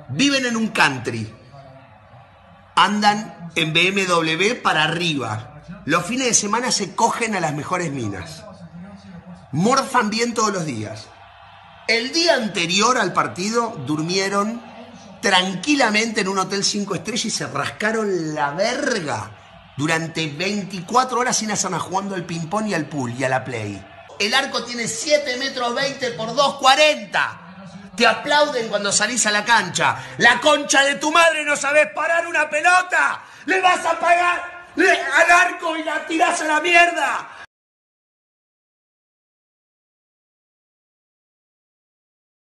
Viven en un country. Andan en BMW para arriba. Los fines de semana se cogen a las mejores minas. Morfan bien todos los días. El día anterior al partido durmieron tranquilamente en un hotel 5 estrellas y se rascaron la verga durante 24 horas sin hacer nada, jugando al ping-pong y al pool y a la play. El arco tiene 7 metros 20 por 2,40. Te aplauden cuando salís a la cancha. La concha de tu madre, no sabés parar una pelota. Le vas a pagar al arco y la tirás a la mierda.